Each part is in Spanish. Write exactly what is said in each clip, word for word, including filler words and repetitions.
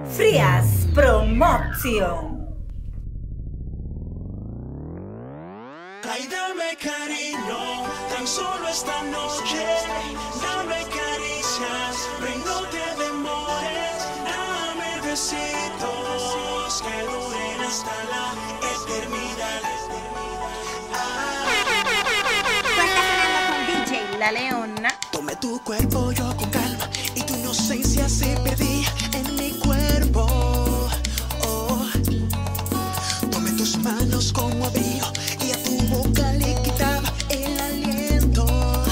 Frías Promotion. Ay, dame cariño, tan solo esta noche. Dame caricias, ven, no te demores. Dame besitos que duren hasta la eternidad. Ah. Tú estás hablando con D J La Leona. Tome tu cuerpo, yo con calma, y tu inocencia se perdía en mi cuerpo. Oh. Tome tus manos como abrigo y a tu boca le quitaba el aliento.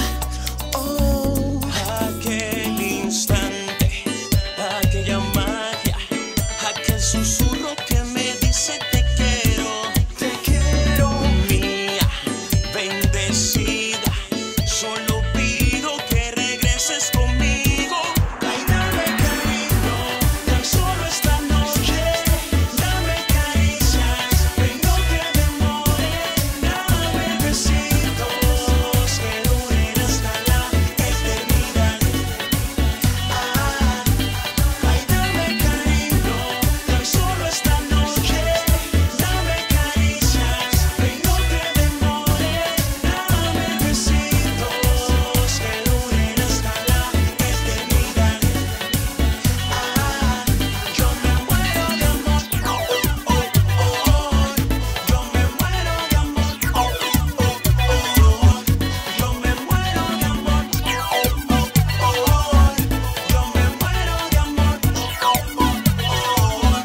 Oh. Aquel instante, aquella magia, aquel susurro que me dice te quiero, te quiero, mía, bendecida. Solo pido que regreses conmigo. Ay, dame cariño, tan solo esta noche. Dame caricias, ven, no te demores. Dame besitos que duren hasta la eternidad. Ah, ay, dame cariño, tan solo esta noche. Dame caricias, ven, no te demores. Dame besitos que duren hasta la eternidad. Ah, yo me muero de amor. Oh, oh, oh. Yo me muero de amor. Oh, oh, oh. Yo me muero de amor. Oh, oh, oh. Yo me muero de amor. Oh, oh,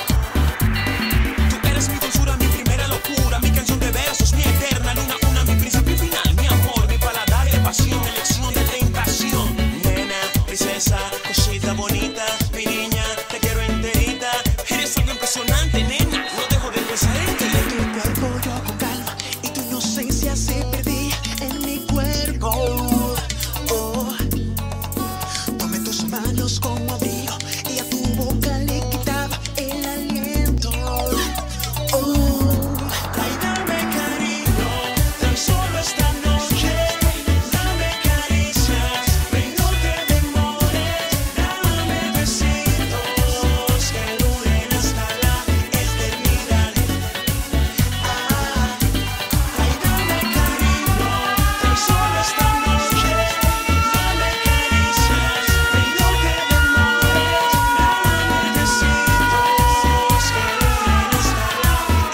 oh. Tú eres mi dulzura, mi primera locura, mi canción de versos, mi eterna luna, una, mi principio y final, mi amor, mi paladar de pasión, elección de tentación. Nena, princesa, cosita bonita, mi niña, te quiero enterita. Eres algo impresionante, nena, no dejo de pensar en ti. Tu cuerpo yo con calma y tu inocencia se perdía en mi cuerpo. Oh. Tome tus manos como abrigo y a tu boca le quitaba el aliento. Oh, ay, dame cariño, tan solo esta noche. Dame caricias, ven, no te demores. Dame besitos que duren hasta la eternidad. Ah, ay, dame cariño, tan solo esta noche. Dame caricias, ven, no te demores. Dame besitos que duren hasta la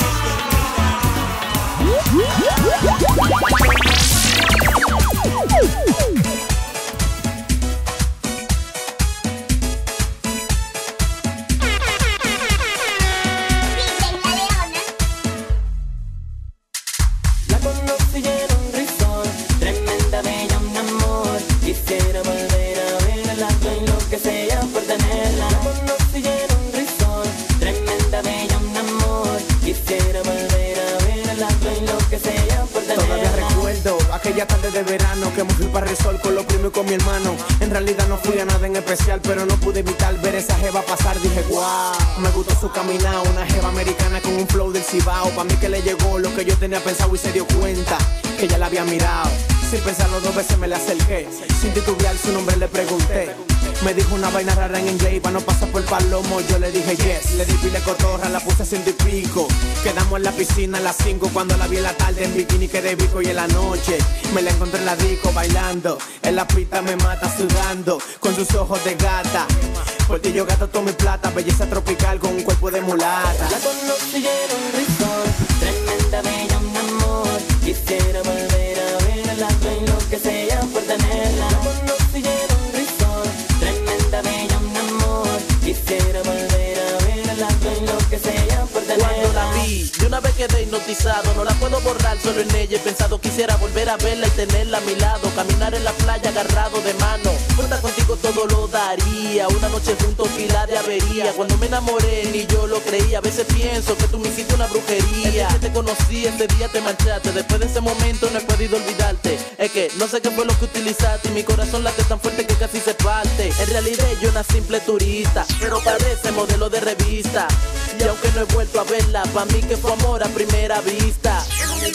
La conocí en un resort, tremenda, bella, un amor. Quisiera volver a verla, yo enloquecería por tenerla. La conocí en un resort, tremenda, bella, un amor. Quisiera volver a verla, yo enloquecería por tenerla. Todavía recuerdo aquella tarde de verano que me fui para Resort con los primos y con mi hermano. En realidad no fui a nada en especial, pero no pude evitar ver esa jeva pasar. Dije, wow, me gustó su caminado. Una jeva americana con un flow del cibao. Pa' mí que le llegó lo que yo tenía pensado y se dio cuenta que ya la había mirado. Sin pensarlo dos veces me le acerqué. Sin titubear su nombre le pregunté. Me dijo una vaina rara en inglés y para no pasar por palomo yo le dije yes. Le di pile cotorra, la puse a ciento y pico. Quedamos en la piscina a las cinco cuando la vi en la tarde en bikini quedé bico. Y en la noche me la encontré en la disco bailando. En la pista me mata sudando con sus ojos de gata. Porque yo gasto toda mi plata, belleza tropical con un cuerpo de mulata. La conocí en un resort, tremenda, bella, un amor. Quisiera volver a verla, yo enloquecería por tenerla. La conocí en un resort, tremenda, bella, un amor. Quisiera volver a verla, yo enloquecería por tenerla. Cuando la vi, de una vez quedé hipnotizado. No la puedo borrar, solo en ella he pensado. Quisiera volver a verla y tenerla a mi lado. Caminar en la playa agarrado de mano. Cuenta contigo todo lo daría. Una noche juntos, pila de avería. Cuando me enamoré ni yo lo creía. A veces pienso que tú me hiciste una brujería. El día que te conocí, ese día te marchaste. Después de ese momento no he podido olvidarte. Es que no sé qué fue lo que utilizaste. Y mi corazón late tan fuerte que casi se parte. En realidad yo una simple turista, pero parece modelo de revista. Y aunque no he vuelto a verla, pa' mí que fue amor a primera vista.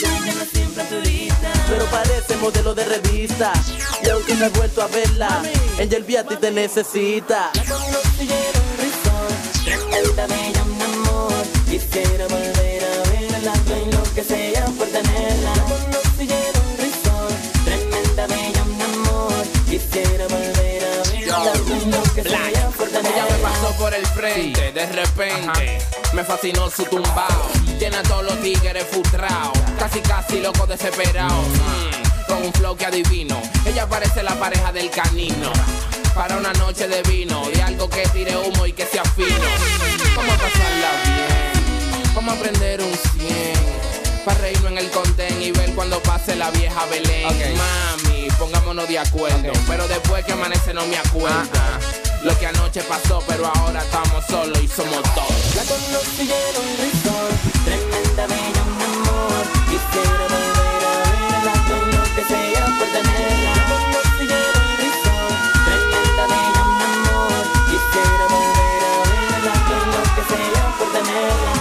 Pero parece modelo de revista. Y aunque no he vuelto a verla, Angel B a ti te necesita. La conocí en un resort, tremenda, bella, un amor. Quisiera volver a verla, en lo que sea por tenerla. La conocí y era un risor, tremenda, bella, un amor. Quisiera volver a verla, en lo que sea por tenerla. Ella me pasó por el frente, de repente ajá, me fascinó su tumbao. Tiene a todos los tigres frustrados, casi casi loco desesperado. Mm, con un flow que adivino, ella parece la pareja del canino. Para una noche de vino y algo que tire humo y que sea fino. Vamos a pasarla bien, vamos a aprender un cien. Para reírnos en el contén y ver cuando pase la vieja Belén. Okay. Mami, pongámonos de acuerdo, okay, pero después que amanece no me acuerdo. Uh-huh. Lo que anoche pasó, pero ahora estamos solos y somos dos. La conocí y era un risor, tremenda, bella, un amor. Quisiera volver a verla, en lo que sea por tenerla. La conocí y era un risor, tremenda, bella, un amor. Quisiera volver a verla, en lo que sea por tenerla.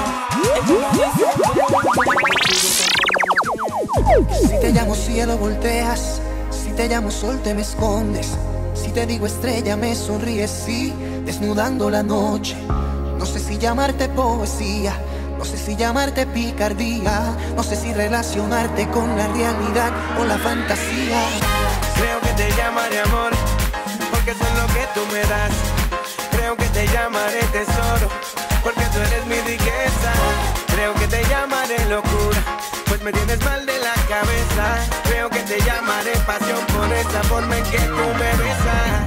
Si te llamo cielo volteas, si te llamo sol te me escondes, si te digo estrella me sonríes, sí, desnudando la noche. No sé si llamarte poesía, no sé si llamarte picardía, no sé si relacionarte con la realidad o la fantasía. Creo que te llamaré amor, porque eso es lo que tú me das. Creo que te llamaré tesoro, porque tú eres mi riqueza. Creo que te llamaré locura, pues me tienes mal de la cabeza. Creo que te llamaré pasión por esa forma en que tú me besas.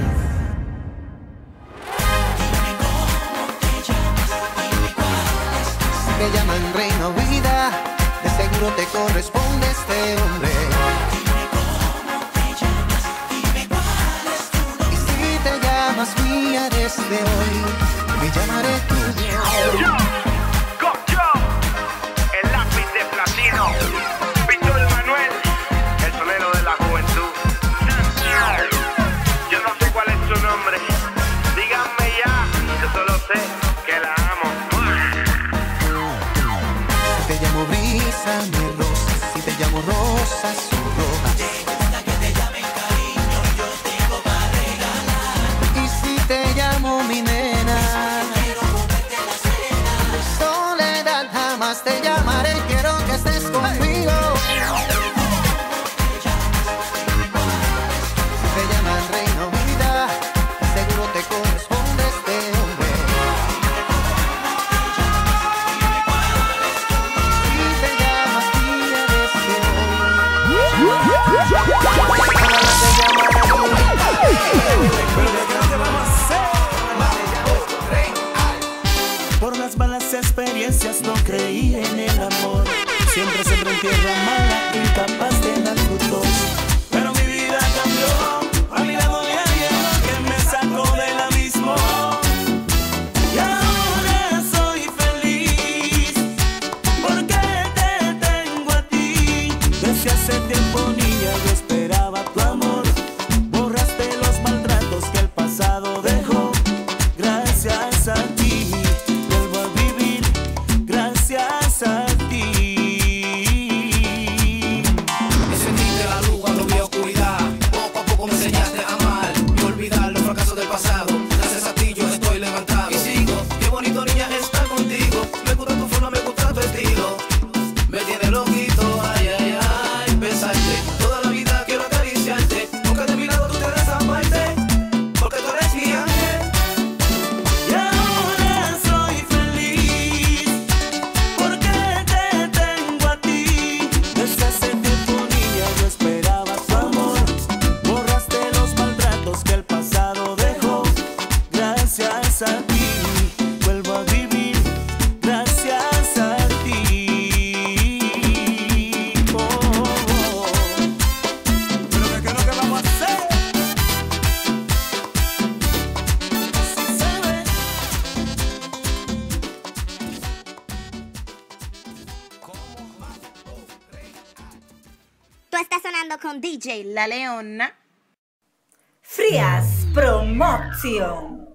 Si te llaman reina o vida, de seguro te corresponde este hombre. Dime cómo te llamas, dime cuál es tu nombre. Y si te llamas mía desde hoy, me llamaré tuyo. El lápiz de platino, Víctor Manuel, el sonero de la juventud. Yo no sé cuál es su nombre, díganme ya, yo solo sé que la amo. Si te llamo brisa, me rosas, si te llamo rosas, son rojas. Que te llamen cariño, yo tengo para regalar. Y si te llamo mi nena, Quiero comerte la cena. soledad jamás te llamaré, quiero que estés conmigo. Si te llaman reina o vida, seguro te corresponde este hombre. Si te llamas mía desde Por las malas experiencias no creí en el amor. Siempre se en tierra mala, incapaz de dar frutos. Pero mi vida cambió, a mi lado ya llegó que me sacó del abismo. Y ahora soy feliz, porque te tengo a ti. Desde hace tiempo, niña, yo esperaba tu amor. Borraste los maltratos que el pasado dejó. Gracias a ti vuelvo a vivir, gracias a ti. Encendiste la luz cuando vi oscuridad. Poco a poco me enseñaste a amar y olvidar los fracasos del pasado. Gracias a ti yo estoy levantado y sigo. Qué bonito, niña, estar contigo. Me gusta tu forma, me gusta tu estilo. Me tiene loquito, ay, ay, ay, besarte. Toda la vida quiero acariciarte, porque de mi lado tú te desapareces, porque tú eres mi ángel. Y ahora soy feliz, porque te tengo a ti. Desde hace tiempo, niña, yo esperaba tu amor. Borraste los maltratos que el pasado dejó. Gracias a ti vuelvo a vivir, gracias a ti. Oh, oh, oh. Pero ¿qué es lo que vamos a hacer? Si se ve. Tú estás sonando con D J La Leona. Frias Promotion.